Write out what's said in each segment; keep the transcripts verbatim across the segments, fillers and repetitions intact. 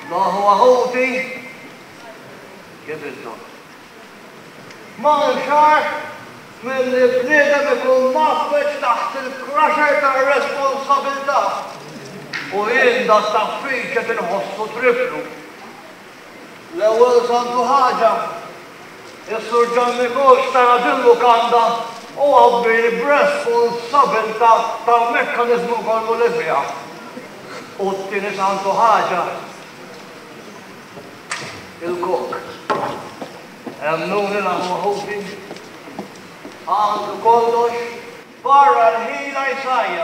Daħu għahuti, kif il-dom. Manxar, mill-bniedem ikun maħbeċ taħt il-crusher ta' responsabilta. U jien da staffiċ qed inħossu triplu. L-ewwel santu ħaġa, is-Sur Gianni Costa radillu kanda u għabbir b'responsabilta tal-mekkanizmu kollu li fiha. U t-tieni santu ħaġa, il-kok. Emnuni l-għamuħuti, għandu kollox, barra l-ħila jisajja.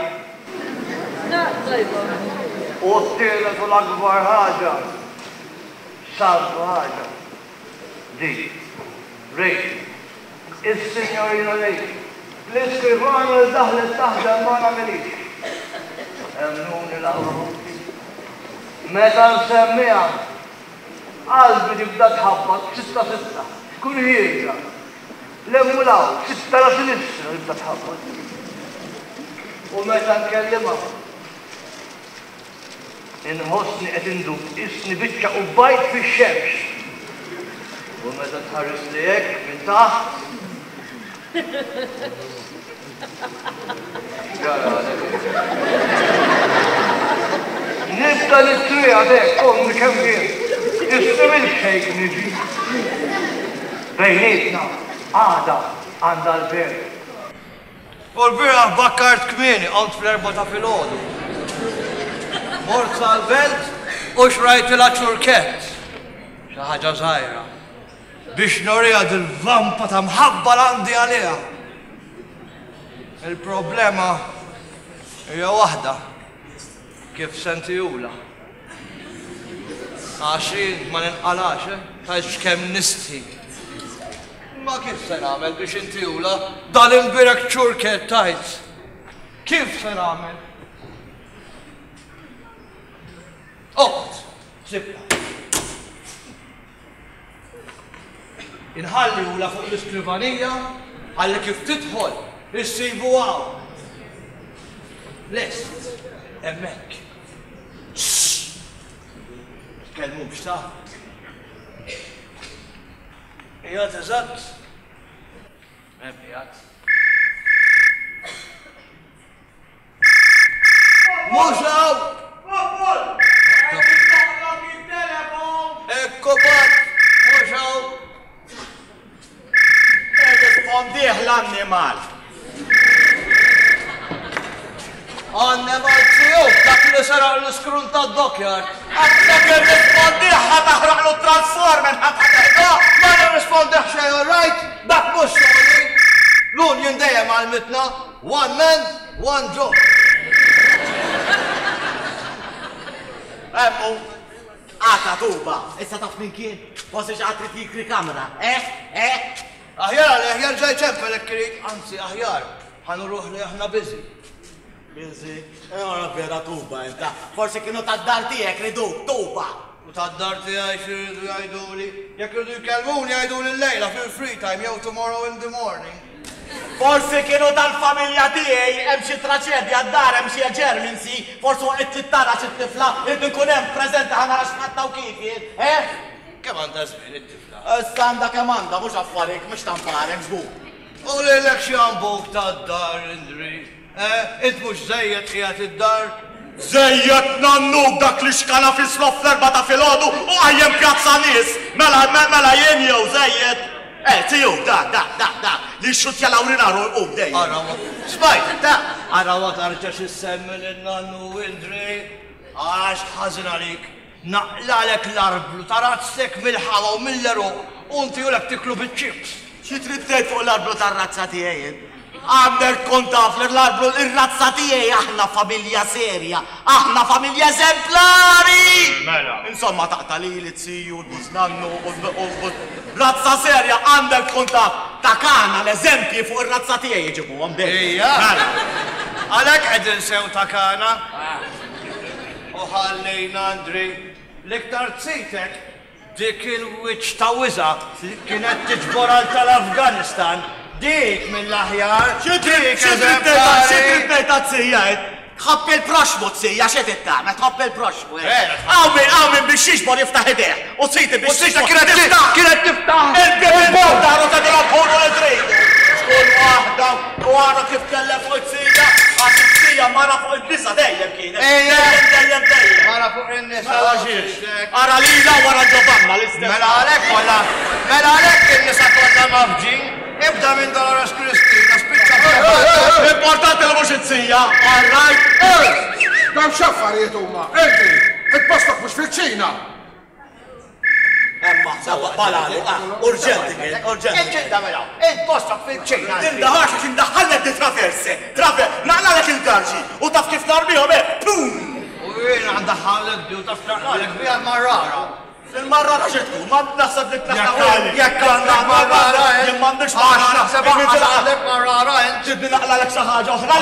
U t-tielet u l-akbar ħaġa, santu ħaġa. Di, rejt, is-signorina rejt, l-iskrivana l-daħlet taħdem ma namelix. Emnuni l-għamuħuti. Meta nsemmija, qalbi tibda tħabbat sitta sitta. Kun ħieġa, l-emmulaw, sitta la sinistra tibda tħabbat. U meta nkellima, inħossni qed indub isni biċċa u bajt fix-xemx. U meta tħares li hekk minn taħt. Nibda nittrija dek, komni kemm jien. Isni milkshake niġi. Bejnietna, għada, għanda l-bir. U l-bira bakkart kmini, għont fl-erba ta' fil-ħodu. Mort sal-belt u xrajt il-ċurket. Xaħġa zaħira. Biex norija dil-vampa ta' mħabba l-għandi għalija. Il-problema hija waħda. Kif sentijula. Għaxin ma ninqalax, għax kem nisti. Ma kif se nagħmel biex intijula dal-imbirek ċurket tajt? Kif se nagħmel? Oqt, sibba. Inħalli ula fuq l-iskrivanija, ħalli kif tidħol, issibu għaw. Lest, emmek. Kelmu b'sta. Ijat eżatt. Ijat. Mużaw! Ekko bat! Mużaw! Rispondiħ l-annimal. Annimal tiju, dak li saraq l-iskrun ta' d-dokjar. Għatlek il-rispondiħ ħataħraq l transformer ħataħraq. Ma nirrispondiħ xej, all right? Dak mux xogħli. L-Union dejjem għal-mitna, one man, one job. Emmu, għata tuba, issa taf minn kien, forsi xaqtri tikri kamra, eh, eh? Aħjar, aħjar ġaj ċempel ekkrik, anzi aħjar, ħanu ruħ li aħna bizi. Bizi, għara vera tuba, enta, forsi kienu tad-dar tijek ridu, tuba. U tad-dar tijaj xiridu jajdu li, jek ridu jkelmuni jajdu li l-lejla fil-free time, jew tomorrow in the morning. Forsi kienu tal-familja tijaj, hemm xi traċedja d-dar, hemm xi eġerminsi, forsi waqt tittara xi tifla, irdu nkun hemm preżenti ħana x'fatta u kif jien, eh? Kemm għandha żmien it-tifla? Standa kemm għandha, mhux affarik, mhux tamparek żgur. U lilek xi għambuk tad-dar, Indri. Eh, int mhux żejjed qiegħed id-dar? Żejjed nannuk dak li xkana fis-slof fl-erba ta' filgħodu u għajjem pjazza nies, mela mela jien jew żejjed. Eh, tiju, da, da, da, da, li xutja lawrinaru u dejjem. Arawa, smajt, da, arawa tarġax issemmi l-nannu Indri, għax ħażin għalik, naqlalek l-arblu, tarazzek mill-ħawa u mill-leru, unti u l-ek tiklu bit-ċips. Xi trid tgħid fuq l-arblu tar-razza tiegħi? Għandek kont taf l-arblu ir-razza tiegħi aħna familja serja, aħna familja eżemplari! Mela. Insomma taqta' li l-tziju, l-bużnannu u razza serja għandek kont taf ta' kana l-eżempji fuq ir-razza tiegħi ġibuhom dejjem. Ija! Għalhekk qegħdin sew ta' kana? U ħallejna Andri, l-iktar tsitek dik il-wiċċ ta' wiża li kienet tiġbor għal tal-Afganistan. Dik mill-aħjar, dik eżemplari. Xi trid ta' tsijajt? Tħobb il-proxmu tsija xed it-tagħmel, tħobb il-proxmu. Għaw minn għaw minn biex jixbor jiftaħ idejh. U tsiti biex jixbor kienet tiftaħ. Kienet tiftaħ. Il-bibel daru ta' dil abħuru l-drejdu. Xkull waħda u għara kif kellem fuq it-tsija. Għax it-tsija mara fuq il-nisa dejjem kienet. Dejjem dejjem dejjem. Mara fuq il-nisa. Ara lila wara ġobanna l-istess. Mela għalek wala. Mela għalek il-nisa kollha mafġin. Ibda minn Dolores Kristina, spiċċa. Importanti li mhux it-tsija. Alright. Dam xaffarijiet huma. Enti, it-postok mhux fil-ċina. Emma, balali, urġenti kien, urġenti. Il-ċinta mela, il-postok fil-ċina. Tindaħax għax indaħħallek di traverse. Traver, naqlalek il-garġi. U taf kif narbihom, eh, pum! U jien għandaħħallek di u taf naqlalek bija marrara. Il-marra raġetku, ma naħseb li t-naħħali. Jekk għandek marrara, jien m'għandix marra. Naħseb għandek marrara, int. Ġibni naqlalek xi ħaġa oħra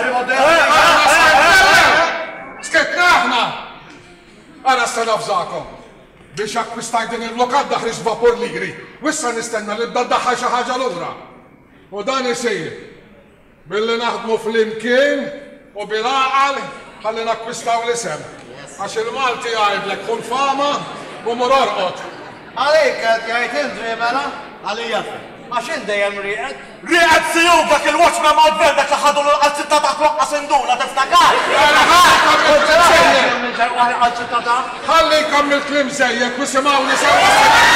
Sketna aħna! Għana s-sanafżakom biex akkwistaj din il-lokad daħriġ vapur ligri. Wissa nistenna li bda daħħal xi ħaġa lura. U dan isir billi naħdmu fl-imkien u bil-għaqal ħalli nakkwistaw l-isem. Għax il-Malti għajdlek kun fama u mur orqot. Għalik għed jgħajt indri mela? Għalija fi. Għax indejjem riqed? Riqed siju dak il-watchman ma' d-verdek li ħadu l-għal-sitta taħt l-qqa sinduna, tiftakar? ħalli jkammil klim zejjek u simawni sawa.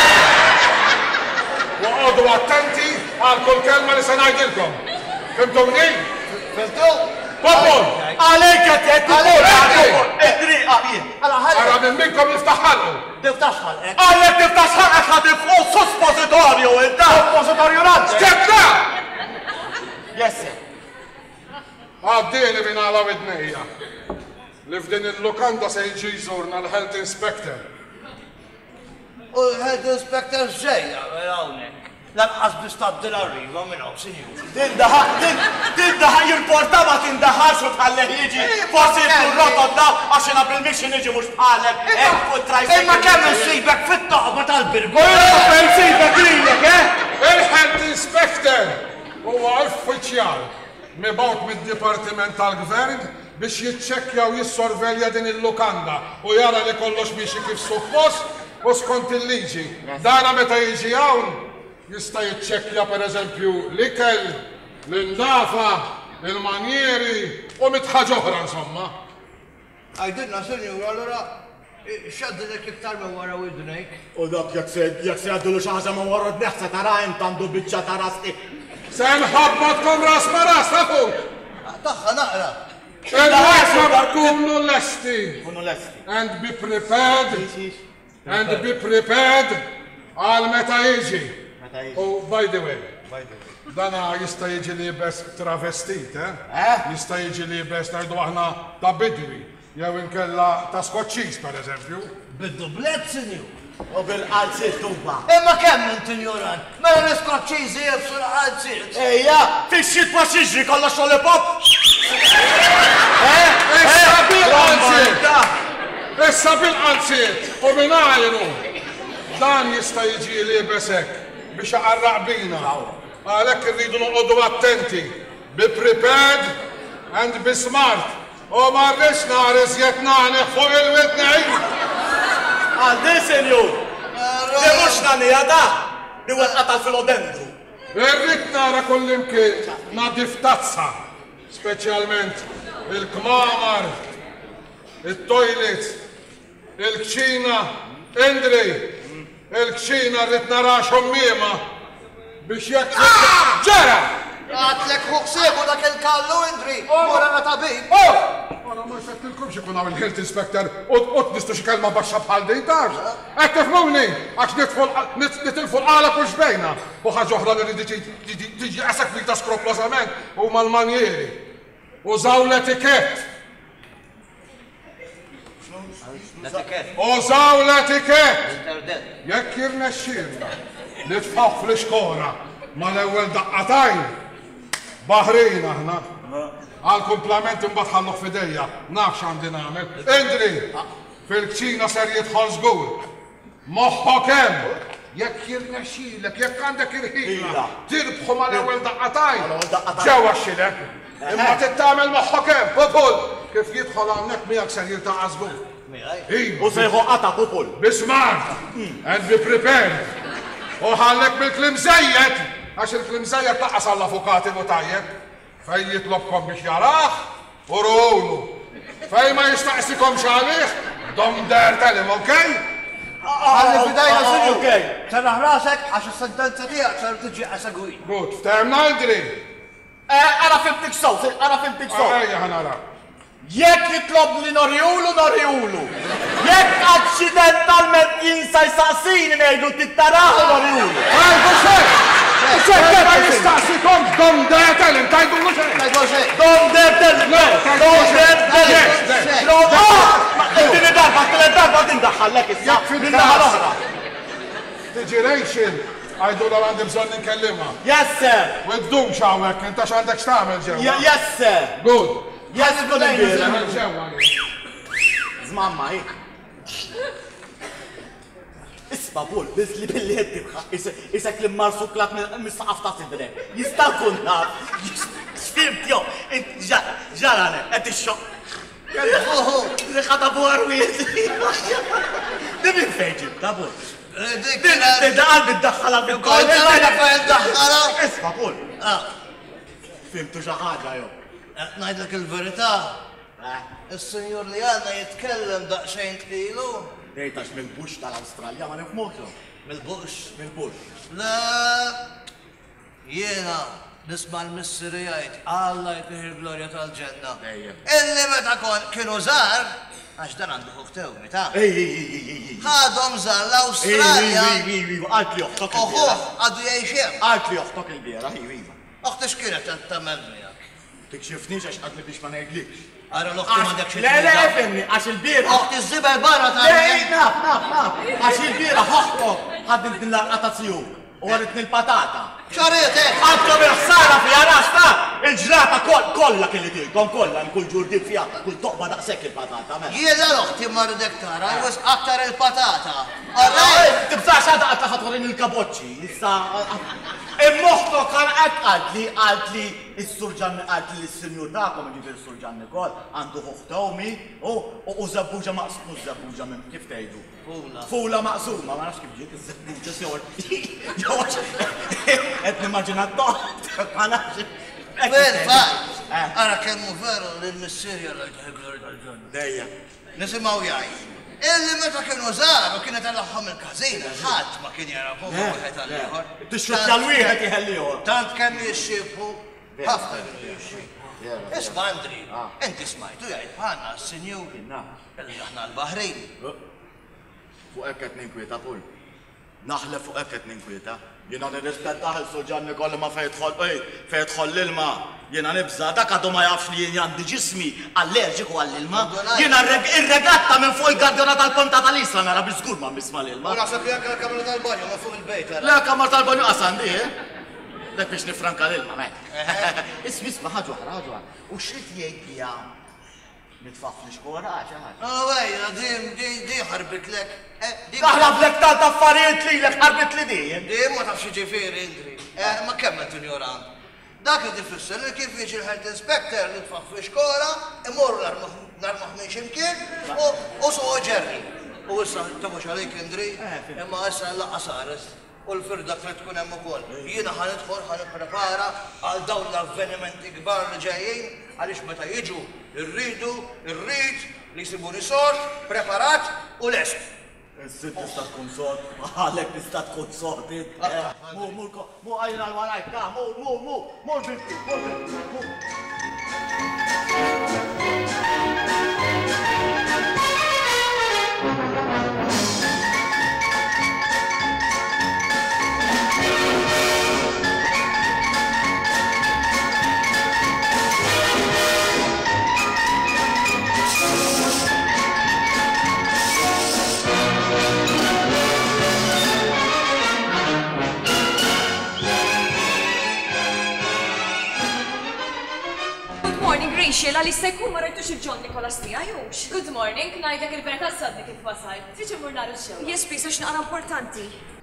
U għodu attenti għal kull kelma li se ngħidilkom. Fimtumni? Fimtu? Popol! Għalek għed jgħid popol! Idri għabjien! Għara minn minkom jiftaħħalqu! Tiftax ħalqek. Għalek tiftax ħalqek ħad fuq suspositorju inta! Suppositorju naġġe! Sketna! Jessi. Għabdili minn għala widnejja. Li f'din il-lukanda se jġi jżurna l-Health Inspector. U l-Health Inspector ġejja, għawnek. Lanqas bistad dil-arriva minn hawn sinjur. Tindaħa, tindaħa jimporta ma tindaħax u tħalleh jiġi. Forsi jkun rotot da għax jena bil-mission jiġi mhux bħalek. Imma kemm insibek fit-toqba tal-birgu. Insibek lilek, eh? Il-Health Inspector huwa uffiċjal mibgħut mid-Dipartiment tal-Gvern biex jiċċekkja u jissorvelja din il-lukanda u jara li kollox miexi kif suppost u skont il-liġi. Dana meta jiġi hawn jista' jiċċekkja pereżempju l-ikel, l-indafa, il-manjeri u mitħaġ oħra insomma. Għajdilna sinjur, allura xaddilek iktar minn wara widnejk. U dak jekk se jgħaddu xi ħaġa ma warra d-neħsa tara int għandu biċċa ta' rasti. Se nħabbatkom ras ma ras ta' fuq. Taħħa naqra. Il-ħasab kunu lesti. Kunu lesti. And be prepared. And be prepared għal meta jiġi. Oh, by the way, dana jista jiġi li bes travestit, eh? Jista jiġi li bes najdu aħna ta' bidwi, jew inkella ta' skoċċis, per eżempju. Bid-dublet, sinjur. U bil-qalziet tuba. Imma kemm int ignorant? Mela l-iskoċċiżi jibsu l-qalziet. Ejja, fix-xit ma xiġri kollha lollipop. Issa bil-qalziet! Issa bil-qalziet! U minn għajnu! Dan jista jiġi li besek biex għarraq bina. Għalek irridu noqogħdu attenti. Be prepared and be smart. U marrex nares jetnani fuq il-witnej. Għaldi, senjur. Li mux nanija da. Li wetqa tal-filodendru. Irrit nara kullimkien nadif tazza. Speċjalment il-kmamar, il-toilet, il-kċina, Indri. Il-kċina rrit nara xommima biex jekk ġara! Għatlek huqsebu dak il-kallu, Indri, mura na tabib. Għana ma xattilkom xikun għaw il-Health Inspector u t-nistu xikalma baxxa bħal din tax. Għed tifmuni, għax nitilfu l-għala kux bejna. U ħagġoħra li tiġi għasak fil ta' skroplosament u mal-manjeri. Użaw l-etikett. Użaw l-etikett! Jekk jirnexxilna li tfaw fl-iskola ma l-ewwel daqqatajn Baħrin aħna għal-komplament imbagħad ħalluh f'idejja nafx għandi nagħmel. Indri fil-kċina ser jidħol żgur. Moħħok hemm jekk jirnexxilek jekk għandek irħila tirbħu mal-ewwel daqqatajn ġewwa x'ilek imma tittamel moħħok hemm popol. kif jidħol hawnhekk miegħek ser jiltaqa' żgur. Miegħi? U se jħoqqata kupol. Be smart and be prepared. U ħallek bil-klim żejjed, għax il-klim żejjed taqqas għall-avukati mu tajjeb. Fejn jitlobkom biex jarah, u ruħulu. Fejn ma jistaqsikom xalih, dom der telim, okej? Għalli fidajna sinju. Okej. Sarraħ rasek għax is-sentenza tiegħek sar tiġi għasagwi. Good, ftemna Andri. Għara fimtik sow, għara fimtik sow. Ejja ħanara. Jekk jitlob li norjulu, norjulu. Jekk accidentalment jinsa jistaqsini ngħidu tittaraħu norjulu. Tajdu xek! Xek ma jistaqsikom dom der telim, tajdu lu xek! Tajdu xek! Dom der telim, dom der telim. Dini darba, tile darba tindaħħallek issa. Minnaħa l-oħra. Tiġiration, għajdu l għandi bżon ninkellima. Yes, sir. Weddum xawek, inta x'għandek x'tagħmel ġewwa. Yes, sir. Good. Yes, good Tagħmel idea. ġewwa. Zmamma, hik. Isma' bol, bizli billi jeddibħa. Isek li marsu klat mis-saqaf ta' sidrek. Jista' kun naf. Xfimt, jo. Ġarane, qed ix-xokk. Riħa ta' buħarwiet. Dibin fejġib, ta' bol. Daqal bid-daħħala bil-kol. Isma' bol. Fimtu xaħġa, jo. Najdlek il-verità. Il-senjur li għanna jitkellem daqxejn tlilu. Rejtax mill-bux tal-Australja ma nifmuħlu. Mil-bux. Mill-bux. La, jena nisma l-missiri jgħid, Alla jtih il-glorja tal-ġenna. Illi meta kienu żgħar, għax dan għandu uħtew meta. Ej, ej, ej, ej, ej. ħadhom żgħar l-Awstralja. Ej, ej, ej, ej, għalt li uħtok il-bira. Uħuħ, għadu jgħixem. Għalt li uħtok il-bira, ej, ej. Uħti x'kienet tamel miegħek? Tikxifnix għax għadli biex ma ngħidlikx. Ara l-uħti m'għandek xi Le, le, femni, għax il-bira. Uħti żibel barra ta' Ej, naf, naf, naf. Għax il-bira ħoħtok ħaddin din l-arqata tiegħu. U għaritni l-patata. ċarietek! Għadkom il-ħsara fija rasta! Il-ġrata kolla kelli tilkom kolla, kull ġurdin fija, kull toqba daqsek il-patata. Jiena l-uħti marridek tara, jwis aktar il-patata. Għarrej, tibżax għadda għadda ħatħorin il-kabocċi, issa. Immoħto kan għad li għad li il-surġan għad li il-senjur dakom ġifir il-surġan Nikol għandu ħuħtawmi u zabbuġa maqsum, u zabbuġa minn kif tajdu. Fula. Fula maqsuma, ma nafx kif ġiet il-zabbuġa sjor. Ġoċ, għed nimmaġinat toħt, ma nafx. Fil, fil, għara kemmu veru l-missirja l-glori tal-ġonna. Dejja. Nisimaw jgħid. Illi meta kienu żgħar u kienet għal-ħom il-kazina, ħadd ma kien jarafhom wieħed għal-ieħor. Tixrut tal-wieħed jħellihom. Tant kemm jixxiefu, ħafna kienu jixxiefu. Isma' Andri, inti smajtu jgħid bħalna s-sinjur illi aħna l-Baħrin. Fuq hekk qed ninkwieta Pull. Naħlef fuq hekk qed ninkwieta. Jiena nirrispettaħ il-Surġan Nikol ma fejtħol ej, fejtħol l-ilma. Jiena nibża dak għadu ma jafx li jien għandi ġismi allerġiku għall-ilma. Jiena ir-regatta minn fuq il-gardjona tal-ponta tal-isra nara biżgur ma misma l-ilma. U naħseb li anke l-kamra tal-banju ma fuq il-bejt. Le kamar tal-banju qasandi, eh? Lek biex nifranka l-ilma, mek. Ismi isma ħaġa oħra, ħaġa oħra. U xrid jgħid hija nitfaf li xkora xaħat. Oh, wejna, di, di ħarbit lek. Daħla blek ta' taffariet li lek ħarbit li di. Di, ma tafx ġifiri, Indri. Ma kemmet ignorant. Dak li tifisser li kif jiġi l-health inspector li tfaf fi xkora, imur narmaħ minn ximkien u suħu ġerri. U issa, tabax għalik, Indri, imma issa l-laqqa saret. U l-firda trid tkun hemm ukoll. Jiena ħanidħol ħanipprepara għal dawn l-avvenimenti kbar li ġejjin għaliex meta jiġu irridu, irrid li jsibuni sort, preparat u lest. Is-sitt tista' tkun sort, għalek tista' tkun sort. Mu, mu, mu għajna l-warajt, ta' mu, mu, mu, mu binti, mu binti, mu. Xela li sejkun ma rajtux il-John Nicholas tija, jux? Good morning, najdlek il-verità sadni kif wasal. Tiġi mur naru xew. Yes, please, għax naqra importanti.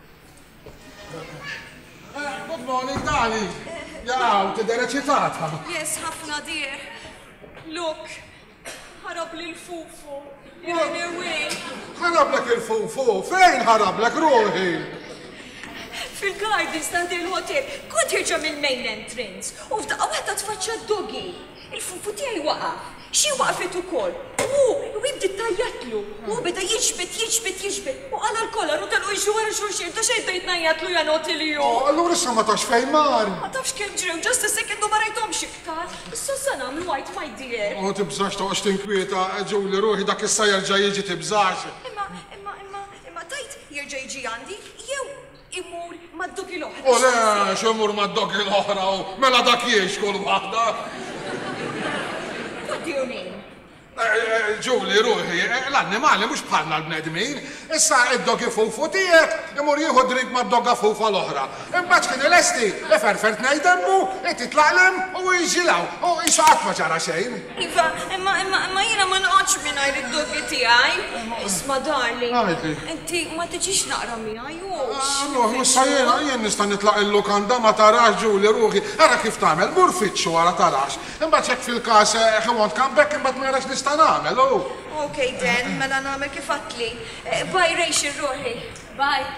Good morning, Dani. Jaw, tidher eċitata. Yes, ħafna, dear. Look, ħarab li l-fufu. Irriwin. ħarablek il-fufu, fejn ħarablek ruħi? Fil-gardens ta' din il-hotel, kont jirġa mill-main entrance. U f'daqqa waħda tfaċċa d-dogi. Il-fufu tiegħi waqaf. Xi waqfet ukoll. U jibdi tajjatlu. U beda jiġbed, jiġbed, jiġbed. U għala l-kollar u tal-u jġu għara xurxin. Ta' xejn bejt najjatlu janoti li ju. Allura issa ma tafx fejn mar. Ma tafx kemm ġrew, just a second u ma rajthomx iktar. Issa se nagħmlu white my dear. U tibżax ta' għax tinkwieta, ġuli ruħi dak issa jerġa' jiġi tibżax. Imma, imma, imma, imma tajt jerġa' jiġi għandi, jew imur mad-dogi l-oħra. U le, x'imur mad-dogi l-oħra u mela dak jiex kull waħda. What do you mean? Ġuli ruħi, l-annimali mhux bħalna l-bnedmin, issa id-dogi fufu tiegħek imur jieħu drink mad-dogga fufa l-oħra. Imbagħad kien il-esti, iferfer tnejdemmu, titlaqlem u jiġilaw, u jisu qatt ma ġara xejn. Iva, imma imma imma jiena ma noqgħodx mingħajr id-dogi tiegħi. Isma' darling. Għajdi. Inti ma tiġix naqra miegħi jux. Allora, issa jiena jien nista' nitlaq il-lukanda ma tarax Ġuli ruħi, ara kif tagħmel, mur fitxu wara tarax. Imbagħad hekk fil-każ he won't come back imbagħad ma jarax nista' nagħmel, hu. Okay then, mela nagħmel kif għatli. Bye Rachel ruħi. Bye.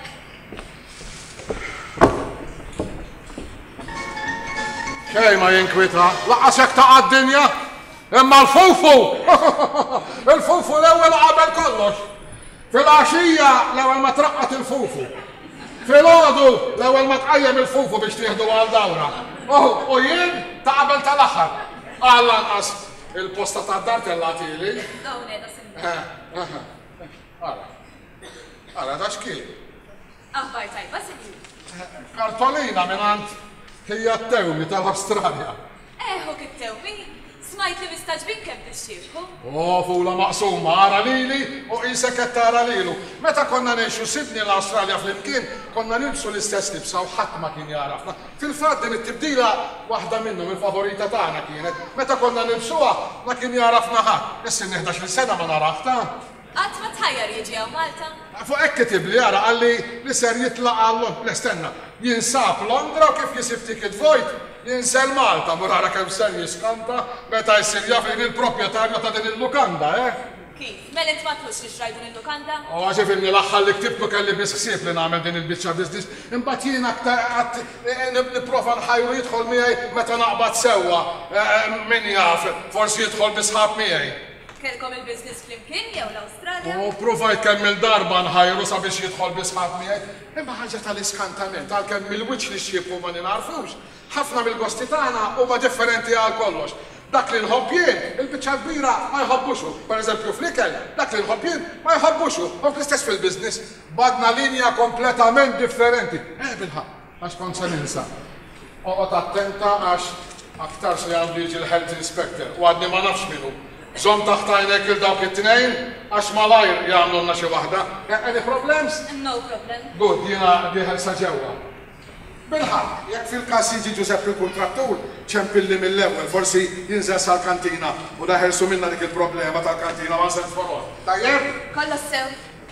Xej ma jinkwita, laqas hekk ta' għad-dinja, imma l-fufu! Il-fufu l-ewwel qabel kollox. Fil-għaxija l-ewwel ma traqqat il-fufu. Fil-għodu l-ewwel ma tqajjem il-fufu biex tieħdu għal dawra. U jien ta' qabel tal-aħħar. Għal lanqas il-posta ta' dar tellati-li. Dawn edha simmi. Ara, ara da xkien. Aħbar tajba simmi. Kartolina minant hija t-tewmi tal-Australja. Eħu kit-tewmi. Smajt li mistaġbin kemm tixxirku. Oh, fula maqsuma, ara lili u isek qed tara lilu. Meta konna ngħixu Sydney l-Awstralja flimkien, konna nilbsu l-istess libsa u ħadd ma kien jarafna. Fil-fatt din it-tibdila waħda minnhom il-favorita tagħna kienet. Meta konna nilbsuha ma kien jarafna ħadd. Issa nieħdax-il sena ma narafta. Qatt ma tħajjar jiġi hawn Malta. Fuq hekk kitib li ara qalli li ser jitlaqa l l-estenna. Jinsab Londra u kif jisib ticket vojt, jinsel Malta, murara kemm ser jiskanta, meta jsir jaf li il-proprjetarju ta' din il-lukanda, eh? Kif? Mela int ma tħux li xrajdun il-lukanda? U għaxif inni l-axħal li ktibtu kelli bisħsib li nagħmel din il-biċċa business, imbagħad jien aktar nipprova nħajru jidħol miegħi meta naqbad sewwa, min jaf, forsi jidħol bisħab miegħi. Kelkom il-business flimkien jew l-Awstralja? U provajt kemm il-darba nħajru sabiex jidħol bisħab miegħi. Imma ħaġa tal-iskantament, għalkemm il-wiċċ li xjiebu ma ninarfux. Ħafna mill-gosti tagħna huma differenti għal kollox. Dak li nħobb jien, il-biċċa kbira ma jħobbuxu. Pereżempju fl-ikel, dak li nħobb jien ma jħobbuxu. U fl-istess fil-business, badna linja kompletament differenti. Eh bilħaq, għax kont se ninsa. Oqgħod attenta għax aktar se għandu jiġi l-health inspector u għadni ma nafx minnu. Żomm taħtajnek il-dawk it-tnejn għax malajr jagħmlulna xi waħda. Any problems? No problem. Good, jiena diħel sa ġewwa. Bilħaq, jekk fil-każ jiġi Giuseppe il-kontrattur, ċempilli mill-ewwel, forsi jinżel sal-kantina u daħelsu minna dik il-problema tal-kantina ma sens for all. Tajjeb? Kollha sew.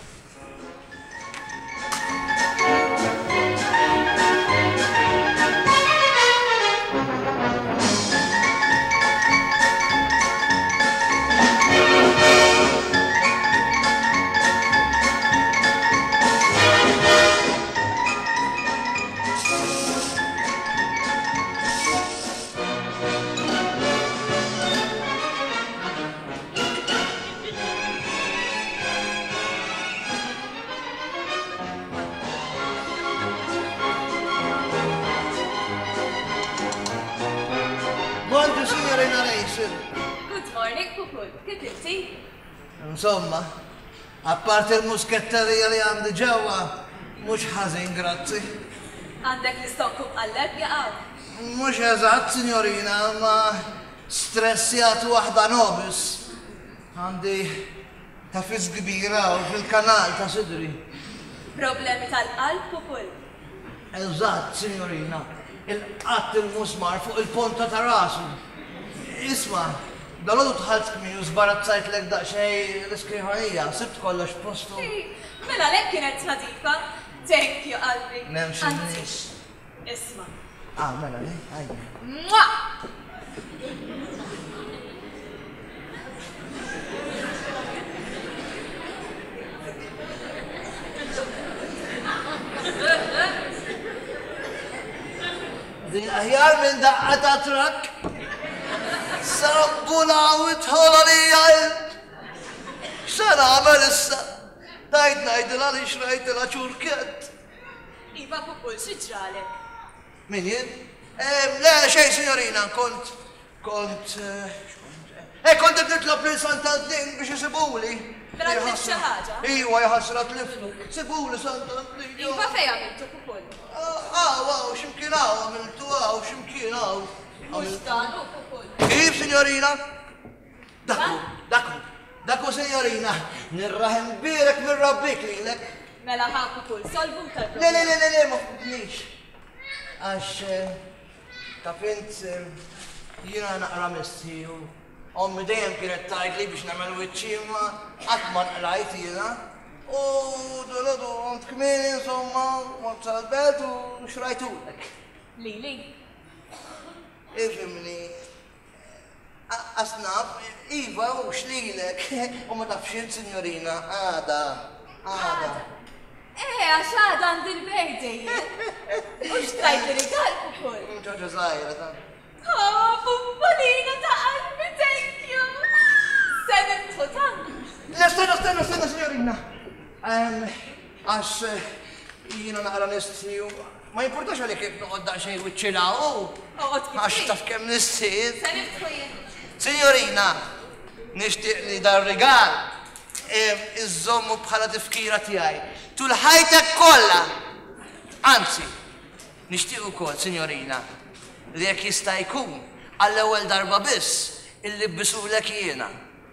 Good morning, Pupul. Kif inti? Insomma, apparti il-musketterija li għandi ġewwa, mhux ħażin, grazzi. Għandek l-istokku b'qalleb jaqgħu. Mhux eżatt, signorina, ma stressjat waħda nobis. Għandi tafiż kbira u fil-kanal ta' sidri. Problemi tal-qalb, Pupul. Eżatt, signorina. Il-qatt il-musmar fuq il-ponta ta' rasu. Isma, dal-għodu tħalt kmini u zbarazzajt l-ek daqxej l-iskriħanija, sibt kollox postu. Mela l-ek kienet nadifa, thank you, qalbi. Nemxin. Anzi, isma. Ah, mela, le, għajja. Mwah! Din aħjar minn daqqa ta' trak. Sabbuna u tħola li jgħid. X'san għamel issa? Tajt ngħidilha li xrajtilha ċurket. Iva Popol, x'ġralek? Min jien? Le, xejn, signorina, kont... kont... Eh, kont qed nitlob lil Sant'Antin biex isibuli. Vera tlift xi ħaġa? Iwa jħassra tliflu. Sibuli Sant'Antin. Iva fejn għamiltu Popol? Ah, wow, x'imkien hawn għamiltu hawn, x'imkien hawn. Mhux dan hu Popol. Kif, signorina? Dakku, dakku, dakku, signorina. Nirraħem birek minn rabbik lilek. Mela ħa Popol, solvu tal-problema. Le, le, le, le, le, ma fudnix. Għax, taf int, jiena naqra missi u ommi dejjem kienet tajt li biex nagħmel wiċċi ma qatt ma nqrajt jiena. U dolodu għont kmini, insomma, għont tal-bed u xrajtulek. Lili? Ifimni. Asnaf, Iva u xlilek. U ma tafxin, signorina, għada, għada. Eh, għax għada għandi l-bejdi. U xtrajt li rigal Popol? ċoċa zaħira, ta' Oh, Popolina ta' qalbi, thank you! Senem totan. Le, stenna, stenna, stenna, signorina. Għax jina naqra nisti u ma jimportax għalik jek noqod daqxej wiċċilaw. Għax taf kem nissid. Senem tħojen. Signorina, nishtiq li dar rigal iż-żommu bħala tifkira tiegħi. Tul ħajtek kollha. Anzi, nixtieq ukoll, signorina, li jekk jista' jkun għall-ewwel darba biss illi bbisulek jiena.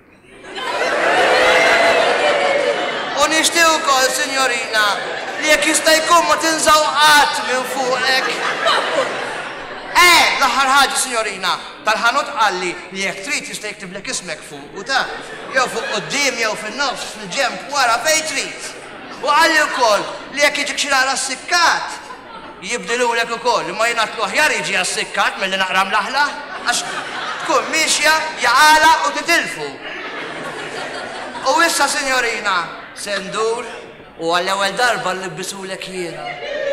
U nixtieq ukoll, signorina, li jekk jista' jkun ma tinżaw qatt minn fuqek. Eh, l-aħħar ħaġa, signorina, tal-ħanut qalli li jekk trid jista' jiktiblek ismek fuq u ta' jew fuq quddiem jew fin-nofs fil-ġemp wara fejn trid. U qalli wkoll li jekk jiġik xi naqra s-sikkat jibdilulek ukoll imma jingħatlu aħjar jiġi għas-sikkat milli naqra mlaħla għax tkun mixja jaqala u titilfu. U issa, signorina, se ndur u għall-ewwel darba li bbisulek jiena.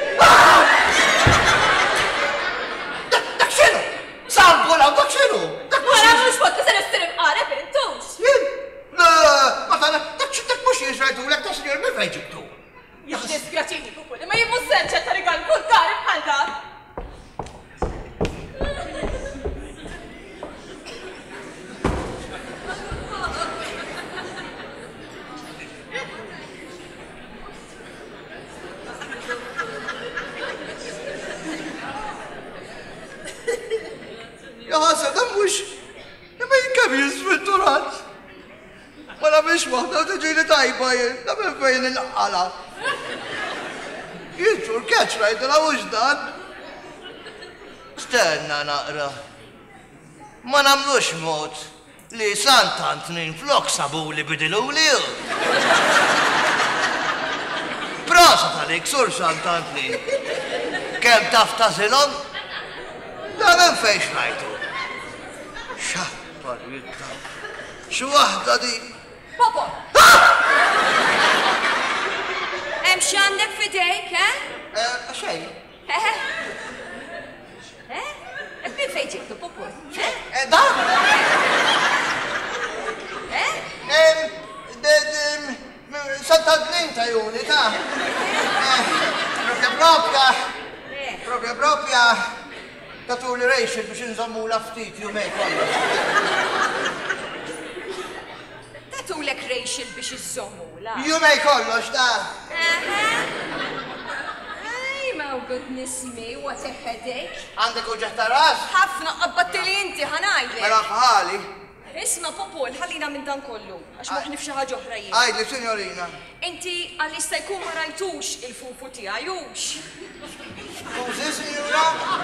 Dak x'inhu? Sambola, dak x'inhu? Wara mhux kont se nistirim qareb intux. Jien? Le, ma tara, dak dak mhux jiġrajtulek ta' sinjor minn fejn ġibtu. Jiddispjaċini Popol, ma jien mhux senċa ta' rigal kull qareb bħal dan. Jaħasa, da mux, ma jinkabi jisfitturat. Ma nabiex waħda t-ġini tajba jen, da minn fejn il-qala. Jittur keċ rajt la mux dan. Stenna naqra. Ma namlux mod li Sant'Antin flok sabu li bidilu li ju. Prosa talik, sur Sant'Antin. Kem taf tazilom? Da minn fejn xrajtu. Xaħbar jitla. Xu wahda di. Popol! Hemm xi għandek f'idejk, eh? Xej. Eh? Eh? Min fejn ġibtu Popol? Eh? Da? Eh? Sant'Antin ta' juni, ta' propja propja. Propja propja. Tatu li Rachel biex nżommu la ftit jumej kollox. Tatulek Rachel biex iżommu la. Jumej kollox, da. Ay, ma goodness me, what a headache. Għandek uġeħ ta' ras? Ħafna qabbatti li inti ħanajlek. Mela fħali. Isma Popol, ħallina minn dan kollu, għax maħni f'xi ħaġa oħra jien. Għajli, signorina. Inti għal-ista jkun ma rajtux il-fufu tiegħi hux. Użi, signora?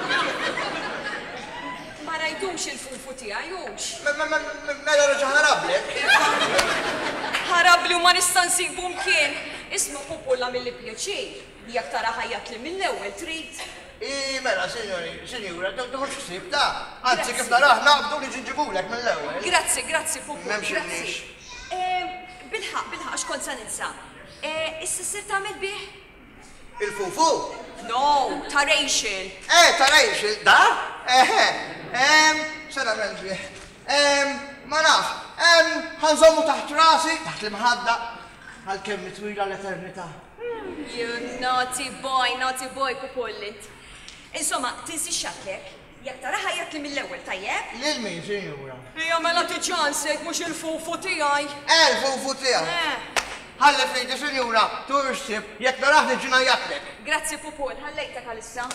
Ma rajtux il-fufu tiegħi hux. Mela raġa ħarablek. Ħarabli u ma nista' nsibu mkien. Isma Popol għamilli pjaċir. Jekk tara ħajjat li mill-ewwel trid. I mela, signori, signora, tux ksib ta' anzi kif naraħ naqbdu li ġiġibulek mill-ewwel. Grazzi, grazzi, Pupu. M'hemmx il-nix. Bilħaq, bilħaq, xkont sa ninsa. Issa sir tagħmel bih? Il-fufu? No, ta' Rachel. Eh, ta' Rachel, da? Eħe, sara nagħmel bih. Ma naf, ħanżommu taħt rasi, taħt l-imħadda, għal-kemm twila l-eternità. You naughty boy, naughty boy, Pupullit. Insomma, tinsi xatlek, jek tara ħajjat li mill-ewwel tajjeb? Lil min, sinjura? Ija mela tiċansek, mux il-fufu tijaj. Eh, il-fufu tijaj. Ħalli fejti, sinjura, tu irsib, jek naraħ li ġina jatlek. Grazzi, Pupul, ħallejtek għalissa.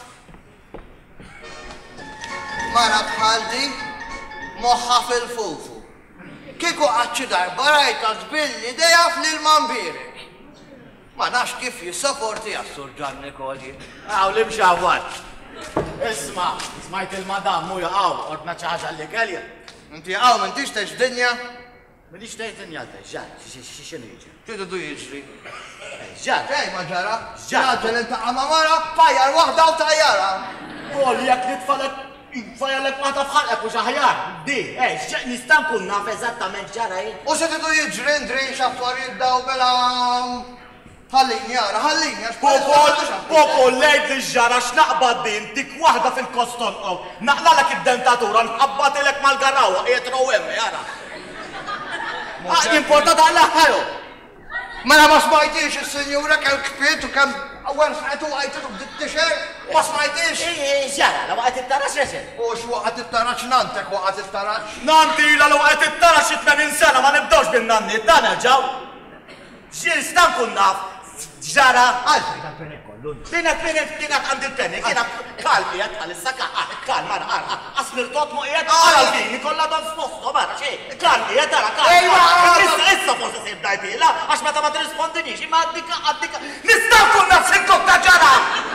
Mara bħaldi, moħħa fil-fufu. Kiku għadċi darba rajta zbilli deja fl-il-mambiri. Ma nafx kif jissapporti għassur Ġan Nikoli. Għaw li mxawat. Isma, smajt il-madam mu jaqaw, ordna ċaħġa li kelja. Inti għaw, minn tixtex dinja? Minix tejt injadda, ġan, xinu jiġi? Ċidu du jiġri? Ġan. Ej, ma ġara? Ġan. Ġan, inta għama mara, tajjar wahda u tajjara. Għol, jek nitfalek, fajalek ma tafħalek u xaħjar. Di, ej, nistan kun naf eżattament ġara, ej. U se tidu jiġri ndri xaffarijiet daw bela... ħallini jara, ħallini, għax Popol, popol, lejt li ġara x'naqbad din, dik wahda fil-koston għaw. Naqlalek id-dentatura, nqabbatilek mal-garawa, jietraw emmi, jara. Importat għall-ħajo. Mela ma smajtix il-senjura kemm kpiet u kemm għawar sħajtu għajtu b'dit-tixer, ma smajtix. Ġara, la waqt it-tarax reġel. U x'waqt it-tarax nantek waqt it-tarax. Nantila la waqt it-tarax it-tmenin sena ma nibdawx bin-nanni, dan ġaw. Ġil stan kun naf. Ġara! Għalfej tal-penek kollu. Binek, binek, binek għand il-penek, jena kalmi jgħat għal-issa kaħ, kalma, għara, għasmirtot mu jgħat għal-għalbini, kolla dan s-posto, għara, xie, kalmi jgħat għara, kalmi. Issa, issa forse sib dajtila, għax meta ma t-rispondinix, ma għaddika, għaddika, nistaw kun nafsin kokta ġara!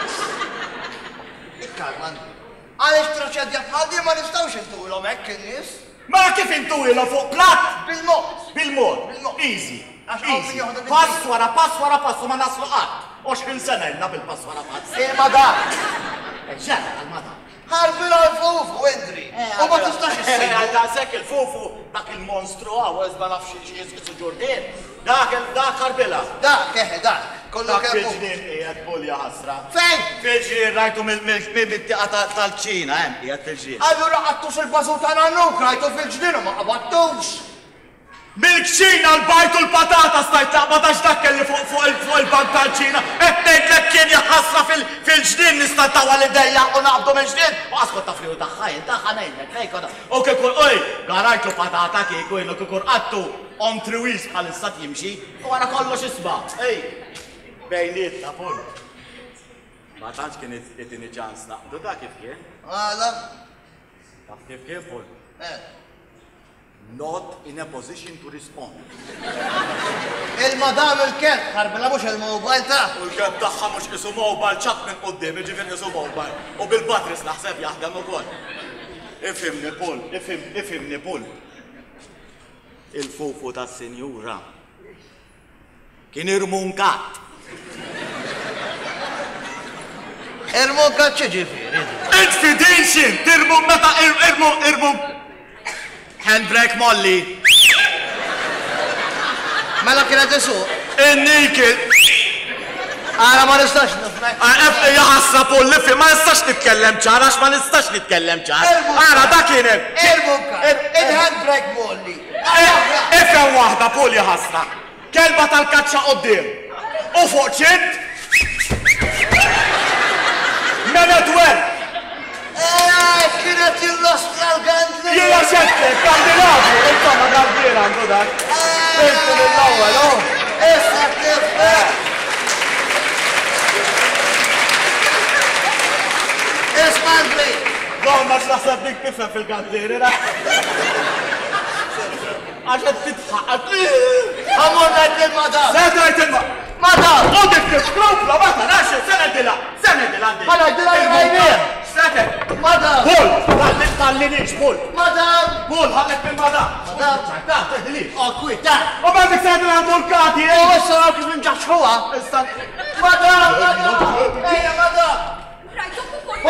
Ikkalma, għalix traċedja bħaddi ma nistawx intu l-om ekk n-nis? Ma kif intu il-om fuq plat? Bil-mod. Bil-mod, easy. Easy. Pass wara pass wara pass ma naslu qatt. għoxrin sena jilna bil-pass wara pass. Il-madam. Ġara għal-madam. Ħarbila l-fufu, Endri. U ma tistax issir. Għal-dasek il-fufu, dak il-monstru għaw, għazba nafx jizgisu ġurdin. Dak il-dak ħarbila. Dak, eħe, dak. Kollu dak fil-ġnien qiegħed polja ħasra. Fejn? Fil-ġnien rajtu mill-mittiqa tal-ċina, hemm qiegħed fil-ġnien. Allura qattux il-bażuta nannuk, rajtu fil-ġnien u ma qabattux. Bil-ċina l-bajtu l-patata stajt laqbatax dak kelli fuq il-bank tal-ċina. Ettejt l kien jaħasra fil-ġdin nistantawa li dejja u naqbdu mill-ġdin. U għaskot ta' friu taħħajn, taħħanajnek, ejkoda. U kikun, uj, garajt l patata kiku jenu kikun għattu on triwis bħal-istat jimxi. U għara kollox isba. Ej, bejniet ta' pull. Ma tantx kien it-tini ċans naqbdu ta' kif kien? Għala. Taf kif kien pull? Eh. Not in a position to respond. Il-madam il-ket, ħarbila mux il-mobile ta' U l-ket taħħa mux isu mobile ċat minn qoddim, ġifir isu mobile. U bil-batris naħseb jaħdem u kol. Ifimni pull, ifimni pull. Il-fufu ta' senjura kien irmunkat. Irmunkat ċiġifiri. Infidation! Tirmun meta irmun, irmun. Handbrake molli. Mela kienet isu. In-niked. Għara ma nistax nifnek. Għafli jaħassa polli fi, ma nistax nitkellem ċar, għax ma nistax nitkellem ċar. Għara da kienem. Irbuka. Il-handbrake molli. Ifem wahda polli jaħassa. Kelba tal-kaċċa qoddim. U fuq ċint. Menet wer. Kienet il-nostra l-gandli. Jena xektek, kandilabu, insomma għandira għandu dak. Pensu l-ewwel, oh. Issa kif. Ismandli. Donna x'naħseb dik tifhem fil-gandiri, ra. Għaxed titħaq. Għamur najt il-madam. Sedajt il-madam. Madam. U dik tifkrupla, mata, naxi, senedila, senedila għandi. Għana id-dila jgħajnija. Setet. Madam. Bull, għallit tal-linix, bull. Madam. Bull, għallit bil-madam. Madam. Ta' teħdilix. Okwi, ta' U għandik sedila għandulkati, U eh? issa għak minn ġaxħuwa. Issa. Madam, madam. Ejja, madam. Rajtu Pupu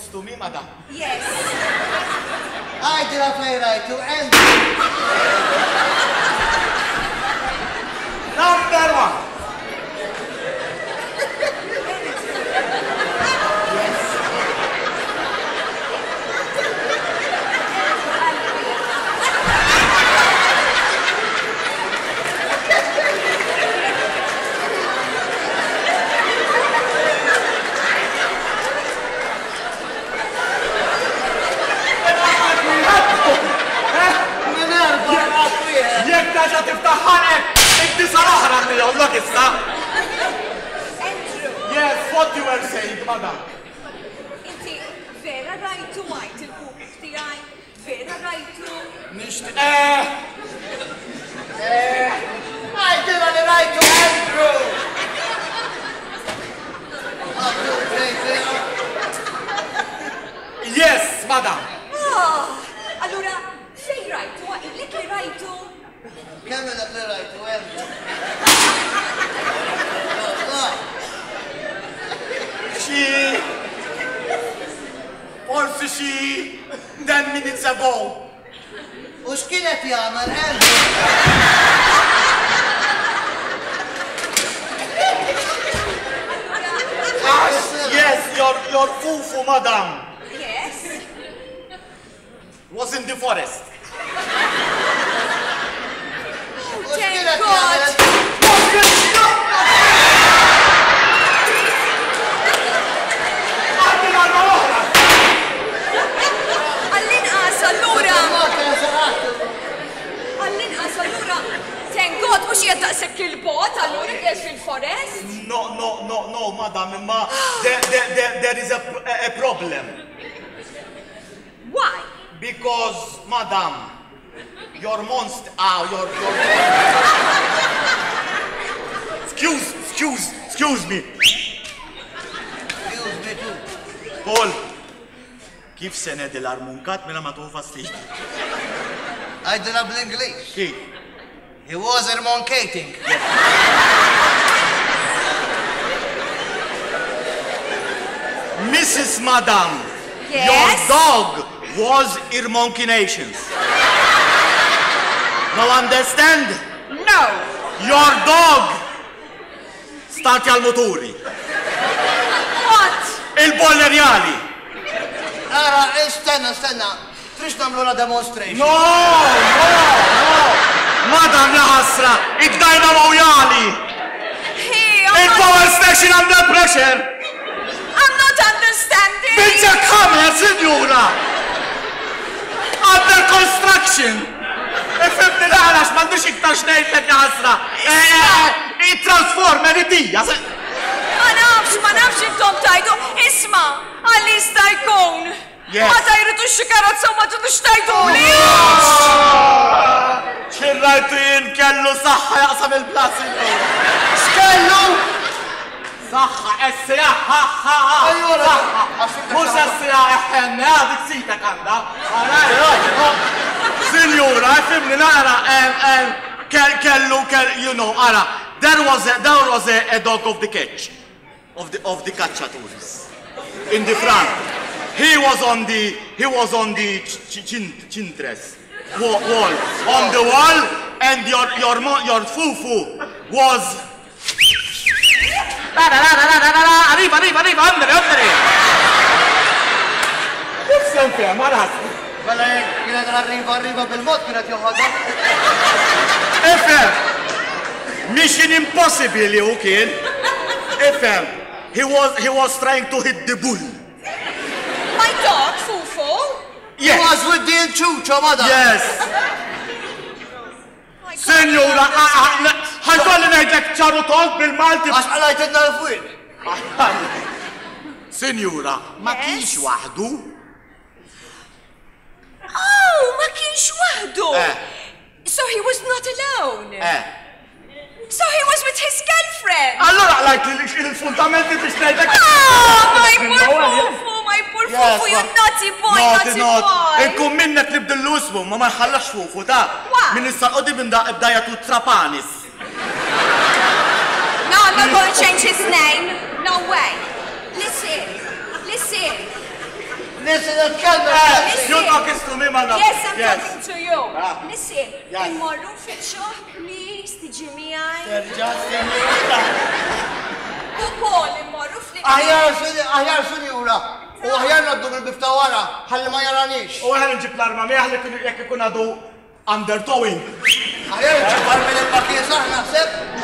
to me, madam. Yes. Għajdila fej rajtu, and Number one. Jek taġa tiftaħħanek, id-disa l-oħra tijaw l-lokista. Yes, what you were saying, madam. Inti vera rajtu għajt il-pupik tijaj? Vera rajtu? Nishti... Eh! Eh! Għajdila li rajtu Andrew! Yes, madam. Ah, allura, fej rajtu għajlek li rajtu? Kemmela li rajtu Andrew? Xi... Forsi xi... ten minutes ago. U x'kienet jagħmel Andrew? Yes, your, your fufu, madam, Yes. was in the forest. U Thank x'kienet God. jagħmel? Għallin-qas, allura. Għallin-qas, allura. Thank God, mux jaddaqsek il-bot, allura jgħax fil-forest? No, no, no, no, madam, ma there, there, there, there is a, a problem. Why? Because, madam, your monster, ah, your, your... Excuse, excuse, excuse me. Excuse me too. Paul, kif se nedi l-armunkat mela ma tuħu fastid? Għajdila bl-Inglis. Kif? He was irmoncating. Missus Madam, Yes? your dog was irmonkinations. No understand? No. Your dog start għal-moturi. What? Il-bollerjali. Ara, istenna, istenna. Trix namlu la demonstration. No, no, no. Madam laħasra, id-dajna mawjali. Hey, I'm not, Il-power station under pressure. I'm not understanding. Binċa kamer, signora. Under construction. Ifibni laħlax, mandux iktar xnejtlek laħasra. I-transformer id-dija. Ma nafx, ma nafx intom tajdu. Isma, għalli sta jkun. Yes. Ma tajritu xikarazza u ma tudux tajdu li. ċirrajtu jien kellu saħħa jaqsam il-plas il-għu. Xkellu! Saħħa, essiraħ, saħħa. Mux essiraħ, eħenna, għadik sita kanda. Signora, fimni nara, kellu, you know, ara, there was a, there was a, a dog of the catch, of the, of the cacciatores, in the front. He was on the, he was on the ch chin, chintress wall, wall, on the wall, and your, your, your fufu was... Arriba, arriba, arriba, andre, andre! Kif senfija, ma rasmi? Bella jek, kienet arriva, arriva bil-mod, kienet joħodha. Ifem! Mission impossible you kien. Ifem, he was, he was trying to hit the bull. My dog, Fufu. He was with the inchucho, mother. Yes. Senjura, ħajkolli ngħidlek ċaru tolb bil-Malti. Għax għalajt idna l-fwil. Senjura, ma kienx waħdu. Oh, ma kienx wahdu. Eh. So he was not alone. Eh. So he was with his girlfriend. Allora għalajt il-fundamenti biex ngħidlek. Oh, my poor Fufu, my poor Fufu, you naughty boy, naughty boy. Inkun minnek li bdillu ismu, ma ma nħallax fufu ta' min issa qodi b'dajja tu trapanis. No, I'm not going to change his name. No way. Listen, listen. Listen, nitkellem. You talk to me, madam. Yes, I'm talking to you. Ah. Listen, Yes. immorru fitxuħ, please, tiġi miegħi. Terġa' sinjura. Ukoll immorru fitxuħ. Aħjar suni, aħjar sunjura. U aħjar naddu bil-bifta wara, ħalli ma jaranix. U għan nġib l-arma miħ li kunu jekk ikun għadu undertowing. Aħjar ġibar mill-il-bakija saħ naħseb.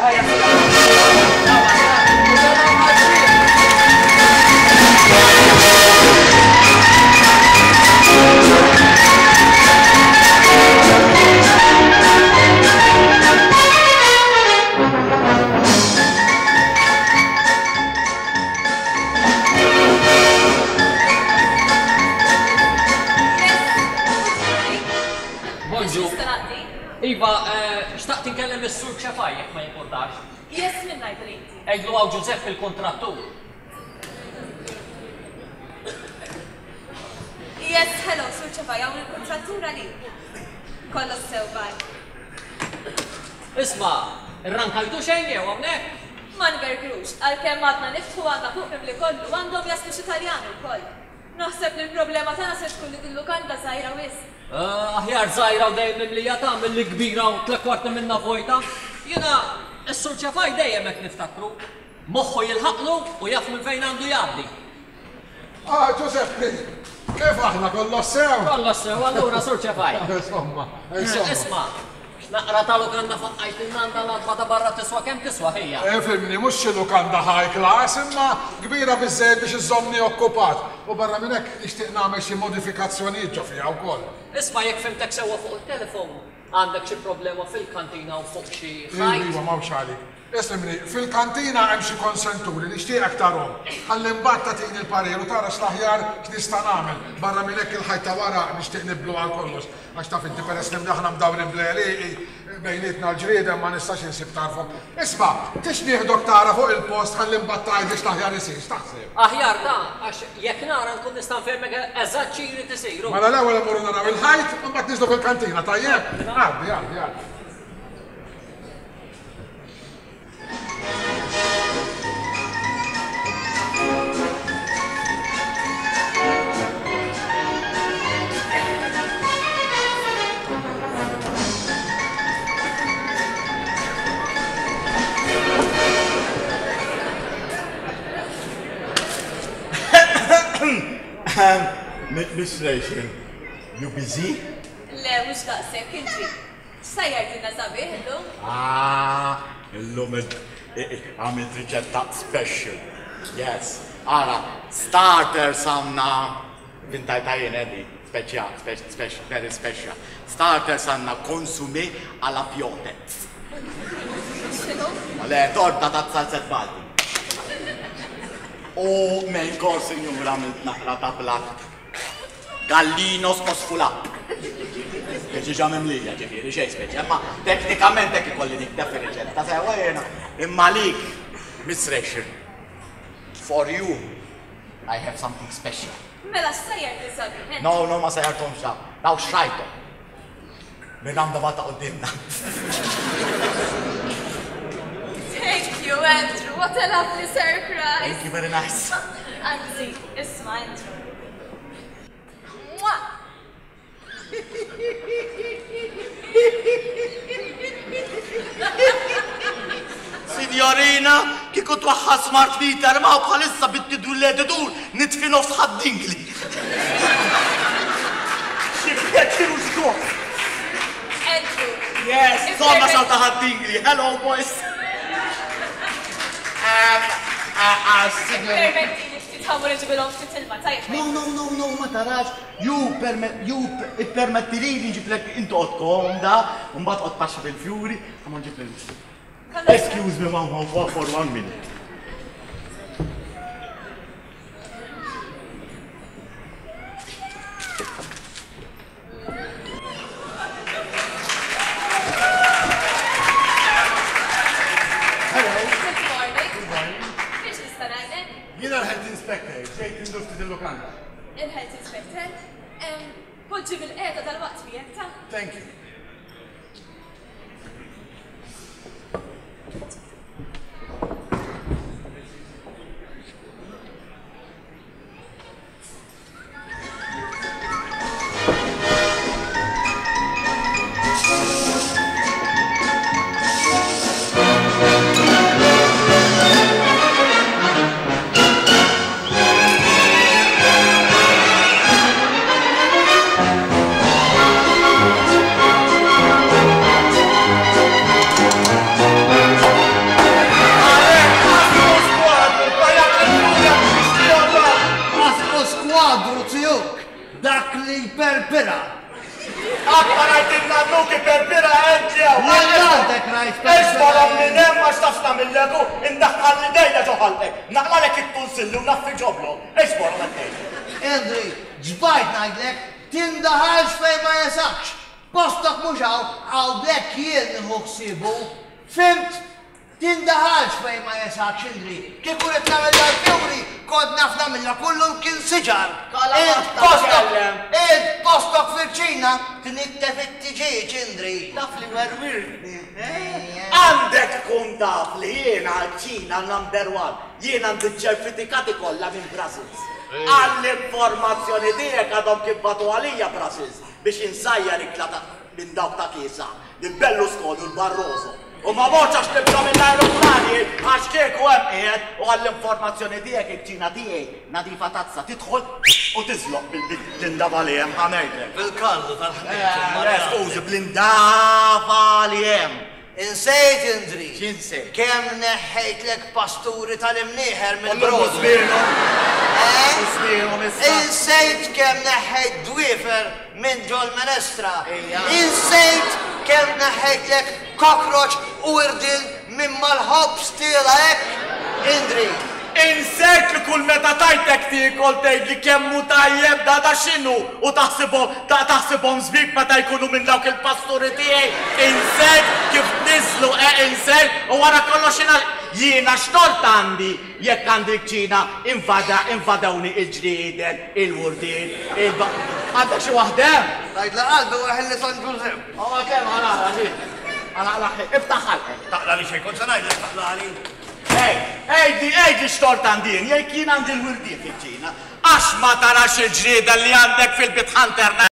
Iva, xtaqt inkellem is-sur Xafaj jekk ma jimportax. Yes, minna jtrinti. Ejdlu għaw Giuseppe il-kontrattur. Yes, hello, sur ċafaj, għawn il-kontrattura li. Kollu sew baj. Isma, irrankajtu xejn jew hawnhekk? Ma ngergrux, għal-kem għadna niftħu għandna fuq li kollu, għandhom jaslu x-Italjani wkoll. Naħseb li l-problema tagħna se tkun li din-lukanda żgħira wis. Aħjar żgħira u dejjem mimlija tagħmel li kbira u tlek kwarti minnha vojta. Jiena is-sur Xafaj dejjem hekk niftakru. Moħħu jilħaqlu u jaf minn fejn għandu jgħaddi. Ah, Giuseppe, kif aħna kollu sew? Kollu sew, allura sur Xafaj. Insomma, insomma. Isma' naqra tal-lukanda faqqajt il-nanda l-adba ta' barra tiswa kemm tiswa hija. E filmni, mux lukanda high class, imma kbira bizzejt biex iżomni okkupat. U barra minn hekk nixtieq nagħmel xi modifikazzjonijiet ġo fiha wkoll. Isma' jekk fimtek sewwa fuq il-telefon, għandek xi problema fil-kantina u fuq xi ħajt. Iwa mawx għalik. Ismini, fil-kantina hemm xi konsenturi li xtieqek tarhom. Ħalli mbagħad tagħtini l-parir u tara x'l-aħjar x'nista' nagħmel. Barra minn hekk il-ħajta wara nixtieq niblu għal kollox. Għax taf inti peress li aħna mdawn imbleli bejnietna l-ġrieda ma nistax insib tarfhom. Isma', tix nieħdok tara fuq il-post ħalli mbagħad tgħidli x'l-aħjar isir, x'taħseb? Aħjar da, għax jekk nara nkun nista' nfehmek eżatt xi jrid isiru. Mela l-ewwel immorru naraw il-ħajt u mbagħad niżlu fil-kantina, tajjeb? Għaddi, għaddi, għaddi. Miss Rachel, you busy? Le, mux daqsek, inti. Sajjar dinna sabiħ, illum? Ah, illum għamilt riċetta special. Yes. Ara, starter samna vintajtajin edi. Special, special, very special. Starter samna konsumi alla pjote. Xinu? Le, torta ta' salset baldi. U main course signora għamilt naqra ta' blat. Gallinos osfulat. Keċi ġamim lija ġifiri, xej speċi, imma teknikament tek ikolli dik defi riċetta, sewa jena. Imma lik, Miss Rachel, for you, I have something special. Mela sajjar din sabiħ. No, no, ma sajjartom xa, daw xrajtom. Minn għamda bata qoddimna. Thank you, Andrew. What a lovely surprise. Thank you very nice. Anzi, isma' Andrew. Mwah! Signorina, kiku twaħħa smart meter ma' bħalissa bittidru l-edidur nitfi nofs ħaddingli. Xibħet kienu xkot. Andrew. Yes, zonna xalta ħaddingli. Hello, boys. Permetti li ftit ħamur iġibilhom ftit ilma, tajjeb. No, no, no, no, ma tarax. You permet, you permetti li nġiblek intu qod komda, un bat qod paxa bil-fjuri, għamon ġiblek. Excuse me, mama, for one minute. Jina l-health inspector, ġejt industri dil-lokanda. Il-health inspector? Poġġi bil-qeda tal-waqt mi jekta? Thank you. sillu naffi ġoblu. Eġbor għattej. Indri, ġbajt najdlek, tindaħalx fej ma jesakx. Postok muġaw, għaw blek jien nħuħsibu. Fimt, tindaħalx fej ma jesakx, Indri. Kieku qed nagħmel l-fjuri, kod nafna milla kullu kien siġar. Id postok fil-ċina, tnittef it-tiġieġ, Indri. Taf li werwirni. Għandek tkun taf li jiena ċina number one. Jiena għandi ċertifikati kollha minn Brussels. Għall-informazzjoni tiegħek għadhom kif batu għalija Brussels biex insajjar iklata minn dawk ta' Kiesa, l-Berlusconi u l-Barroso. U ma morċax tibda mill-aeroplani għax kieku hemm qiegħed u għall-informazzjoni tiegħek iċ-Ċina tiegħi nadifa tazza tidħol u tiżloq bil-blindava li hemm ħanejdlek. Bil-kallu tal-ħmejt. Skużi, blindava li hemm. Insejt, Indri. X'insejt? Kemm neħħejtlek pasturi tal-imnieħer minn Kollu brodu. żbierhom. Żbierhom issa. Insejt kemm neħħejt dwiefer minn ġol Menestra. Insejt kemm neħħejtlek cockroach u irdil minn mal-ħobs tiegħek, Indri. Insejt li kull meta tajtek tikol tgħid li kemmu tajjeb da da x'inhu u taħsibhom taħsibhom żbik meta jkunu minn dawk il-pasturi tiegħi. Insejt kif niżlu e insejt u wara kollox jiena xtort għandi jekk għandi ċina invada invadawni il-ġrieden, il-wurdien, il-ba. Għandek xi waħdem? Tajdla qalbi waħel li San Ġużepp. Awa kemm ħala ħin. Ħala ħin. Iftaħ ħalqek. Taqla li xejn kont se ngħidlek taqla li. Ej, ej di, ej di xtort għandin, jek jien għandi l-wirdien fil-ċina. Għax ma tarax il-ġrieda li għandek fil-bit ħanterna.